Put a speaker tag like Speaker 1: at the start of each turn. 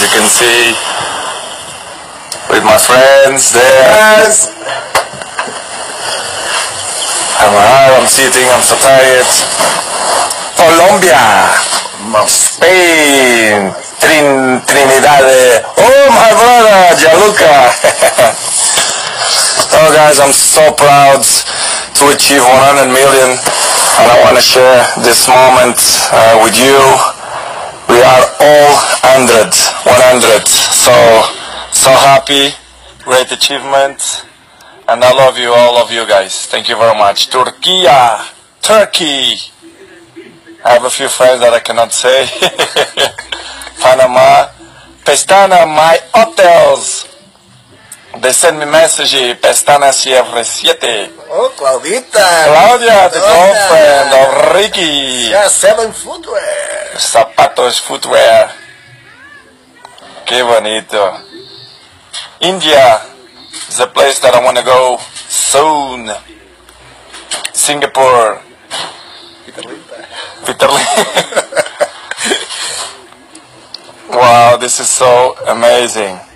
Speaker 1: you can see, with my friends there. I'm sitting, I'm so tired. Colombia, Spain, Trinidad. Oh, my brother, Gianluca. Oh, guys, I'm so proud to achieve 100 million, and I want to share this moment with you. We are all 100. So happy, great achievement. And I love you, all of you guys. Thank you very much. Turkey. I have a few friends that I cannot say. Panama. Pestana, my hotels. They send me message, Pestana CR7.
Speaker 2: Oh, Claudita.
Speaker 1: Claudia, the girlfriend of Ricky.
Speaker 2: Yeah, 7 footwear.
Speaker 1: Zapatos footwear. Qué bonito. India is a place that I want to go soon. Singapore. Peter Wow, this is so amazing.